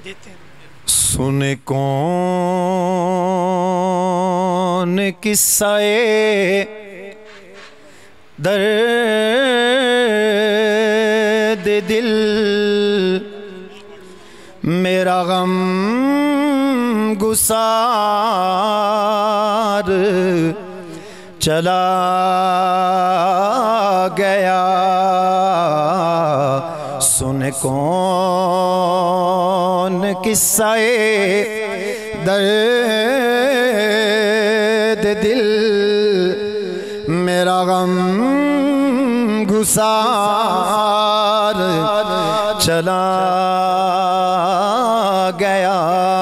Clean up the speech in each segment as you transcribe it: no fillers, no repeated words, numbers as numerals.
सुने कौन किस्साए दर्द दिल, मेरा गम गुसार चला गया। सुन कौन किस्साए दर्द दिल, मेरा गम गुसार चला गया।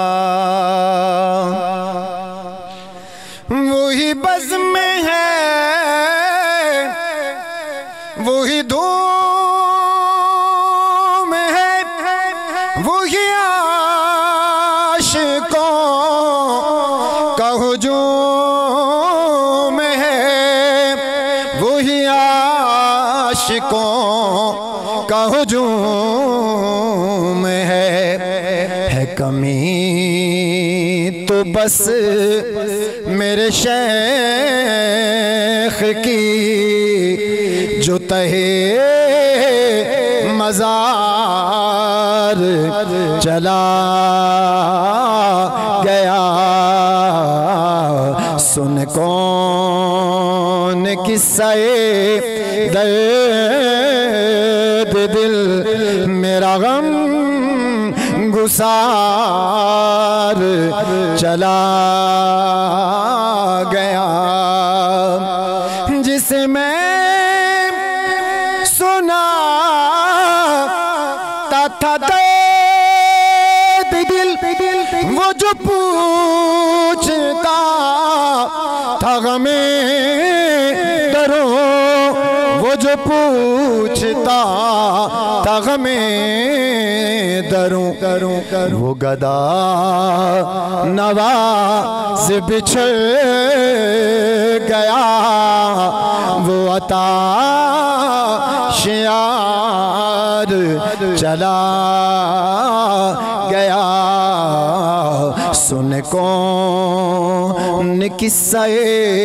वही बज़्म है, वही धूम है, वही आशिकों का हुजूम है, वही आशिकों का हुजूम है कमी तो बस मेरे शेख की, जो तहे मज़ार चला गया। सुन कौन किस्साए दर्द दिल, मेरा गम गुसार चला गया। जिसे मैं सुनाता था दर्द दिल, वो जो पूछता था गमे दरो, वो जो पूछता था गमे दरूं, वो गदा नवाज़ बिछड़ गया, वो अता शियार चला गया। सुन कौन किस्साए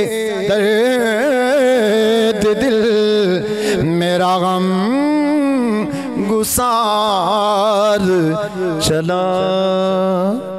दर्द दिल, मेरा गम गुसार चला